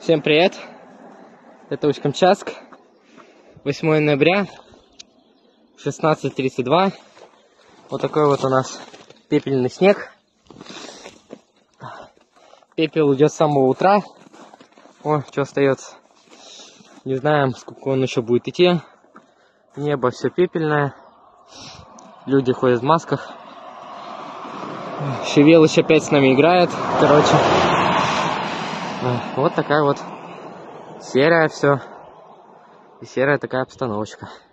Всем привет! Это Усть-Камчатск, 8 ноября, 16:32. Вот такой вот у нас пепельный снег. Пепел идет с самого утра. О, что остается. Не знаем, сколько он еще будет идти. Небо все пепельное. Люди ходят в масках. Шевелыч опять с нами играет. Короче, вот такая вот серая все. И серая такая обстановочка.